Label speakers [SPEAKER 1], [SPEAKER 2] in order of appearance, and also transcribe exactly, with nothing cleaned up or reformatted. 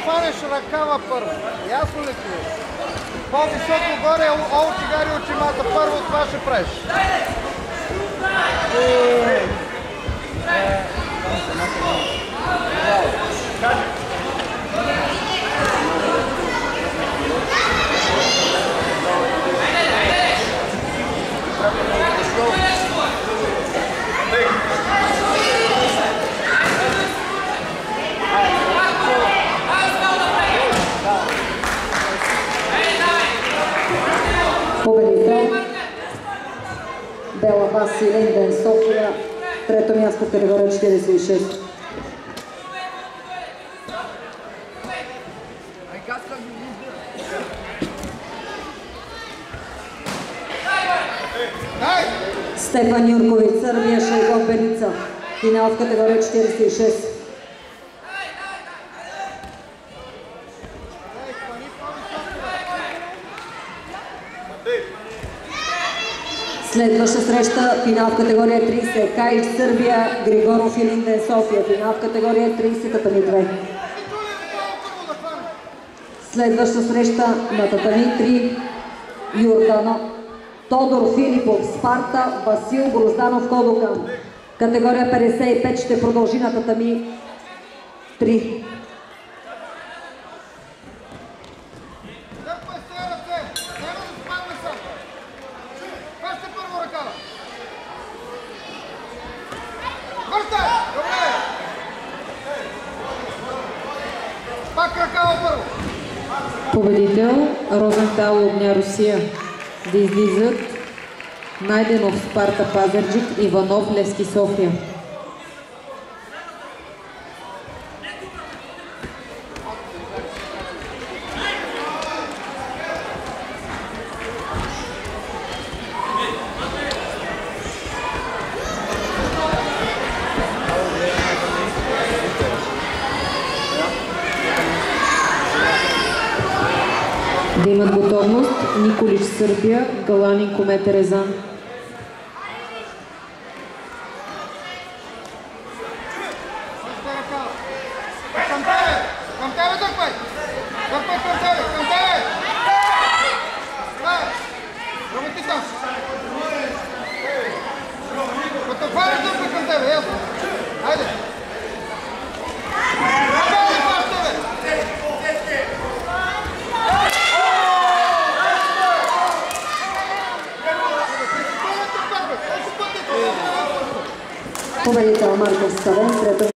[SPEAKER 1] хванеш ръкава първо. Ясно ли ти? По-високо горе, ол цигари очимата. Първо това ще правиш.
[SPEAKER 2] Победител Бела Васи Линден София, трето място в категория четиридесет и шест. Стефан Юркович, Сърбия, Шайгон Беница, финал в категория четиридесет и шест. Следваща среща, финал в категория тридесет. Каич, Сърбия, Григоров и Линден София, финал в категория тридесет, татами две. Следваща среща на татами три, Йордано, Тодор Филипов, Спарта, Васил Грозданов, Кодокан. Категория петдесет и пет ще продължи на татами три.
[SPEAKER 3] Победител Розентал Огня Русия. Да излизат Найденов Спарта Пазарджик, Иванов Левски София. Да имат готовност Николич Сърбия, Галанин Комета Резан.
[SPEAKER 2] Победител Марков Ставен, трето